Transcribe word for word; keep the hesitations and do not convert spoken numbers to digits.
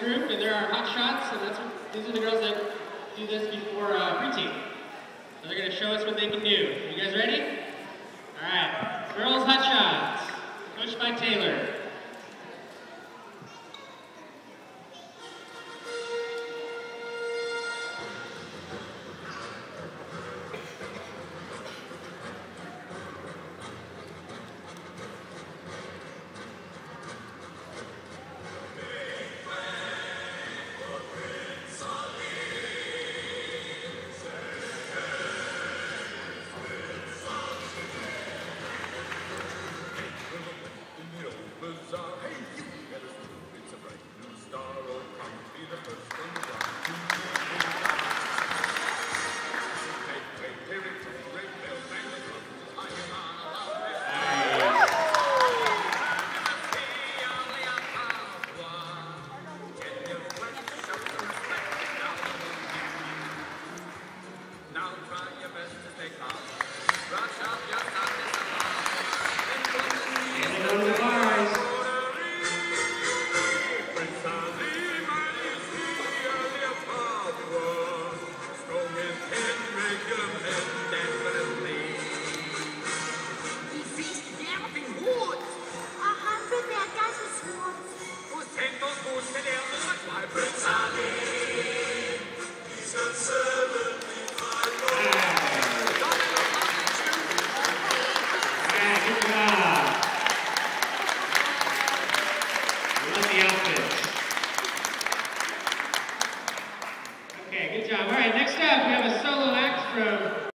group, and they're our hot shots, and that's what, these are the girls that do this before uh, pre-team. So they're going to show us what they can do. You guys ready? All right. Girls hot shots, coached by Taylor.